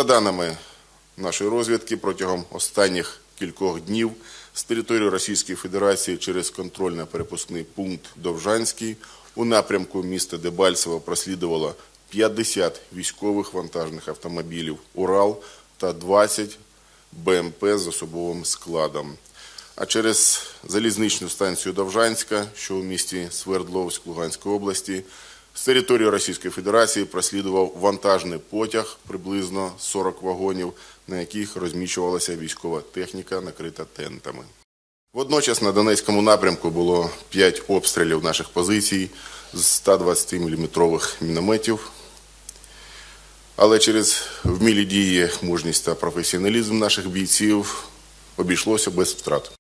даними нашої розвідки, протягом останніх кількох днів з території Російської Федерації через контрольно-перепускний пункт Довжанський у напрямку міста Дебальцево прослідувало 50 військових вантажних автомобілів «Урал» та 20 БМП з особовим складом. А через залізничну станцію Довжанська, що у місті Свердловськ Луганської області, з території Російської Федерації прослідував вантажний потяг, приблизно 40 вагонів, на яких розміщувалася військова техніка, накрита тентами. Водночас на Донецькому напрямку було 5 обстрілів наших позицій з 120 мм мінометів. Але через вмілі дії, мужність та професіоналізм наших бійців обійшлося без втрат.